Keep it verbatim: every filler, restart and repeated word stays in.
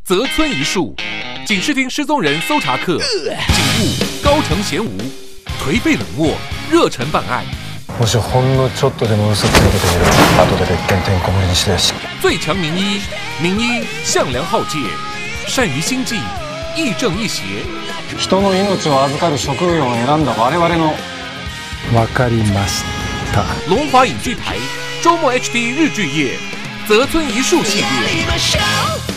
泽村一树，警视厅失踪人搜查课，警务高城贤吾，颓废冷漠，热忱办案。 もしほんのちょっとでも嘘ついててみろ。後で別件てんこ盛りにしてやし。 最強名医，名医向良浩介，善于心计，亦正亦邪。 人の命を預かる職業を選んだ我々の。 わかりました。 龙华影剧台周末 H D 日剧夜，泽村一树系列。